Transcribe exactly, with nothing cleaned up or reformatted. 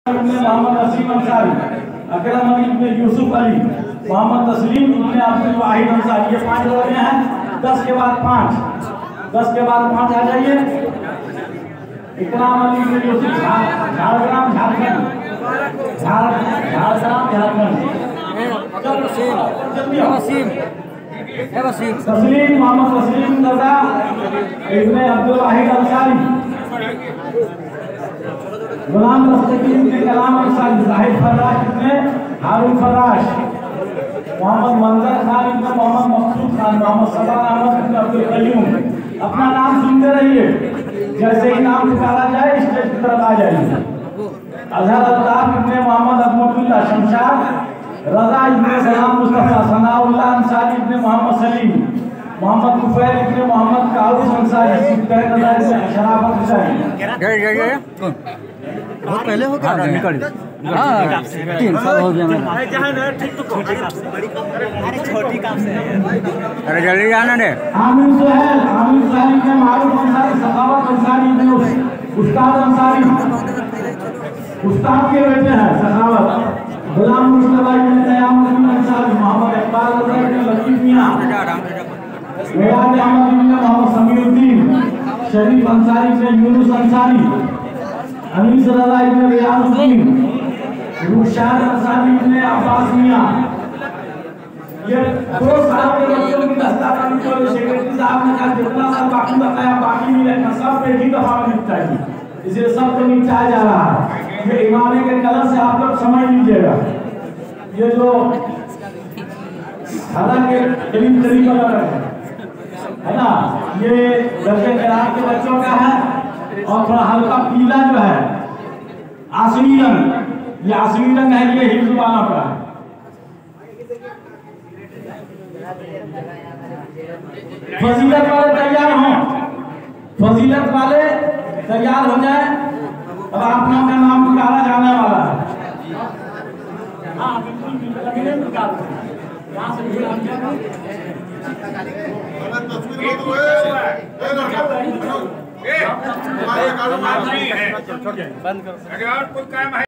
मोहम्मद असीम अंसारी, अकरम अली इब्ने यूसुफ अली, मोहम्मद तस्लीम इब्ने अब्दुल वाहिद अंसारी। ये पांच लड़के हैं। दस के बाद पांच, दस के बाद पांच आ जाइए। इकराम अली इब्ने यूसुफ, झारग्राम झारखंड, झारग्राम झारखंड। तस्लीम मोहम्मद तस्लीम रजा इब्ने अब्दुल वाहिद अंसारी, गुलाम दस्तगीर इब्ने कलाम अंसारी, जाहिद फराश इब्ने हारून फराश, मोहम्मद मंजर खान इब्ने मोहम्मद मकसूद खान, मोहम्मद सलाम अहमद इब्ने अब्दुल कयूम। अपना नाम सुनते रहिए, जैसे ही नाम पुकारा जाए स्टेज की तरफ आ जाइए। अजहर अल्ताफ इब्ने मोहम्मद अजमतुल्लाह, शमशाद रजा इब्ने सलाम मुस्तफा, सनाउल्लाह अंसारी इब्ने मोहम्मद सलीम, मोहम्मद कुफैल इब्ने मोहम्मद काउस अंसारी, सुल्तान रजा इब्ने शराफत हुसैन। बहुत पहले हो गया निकल हां तीन साल हो गया मेरा जहां ना ठीक तो छोटी काम से बड़ी काम अरे छोटी काम से अरे जल्दी जाना रे। आमिर सुहेल, आमिर सुहेल के मारूफ अंसारी, सखावत अंसारी इब्ने उस्ताद अंसारी, उस्ताद के बेटे हैं सखावत। गुलाम मुस्तफा इब्ने तैयब अंसारी, मोहम्मद इकबाल रजा इब्ने लतीफ मियां, मेराज अहमद इब्ने मोहम्मद समीउद्दीन, शरीफ अंसारी इब्ने यूनुस अंसारी, अनीस रजा इब्ने रियाजुद्दीन, रुशाद अंसारी इब्ने अब्बास मियां। ये दो साल के बच्चों की दस्तावेज को सेक्रेटरी साहब ने कहा जितना साल बाकी बताया बाकी नहीं रखना, सब पे ही दफा में निपटाइए, इसलिए सब को निपटाया जा रहा है। ये इमाम के कलम से आप लोग समझ लीजिएगा। ये जो हालांकि करीब करीब है ना, ये दर्जे किरात के बच्चों का है और थोड़ा हल्का पीला जो है आसमी रंग, ये आसमी रंग है, ये हिफ्ज़ वाला का है। फजीलत वाले तैयार हों, फजीलत वाले तैयार हो जाए। अब आप लोगों का नाम पुकारा जाने वाला है। हाँ बिल्कुल बंद करो।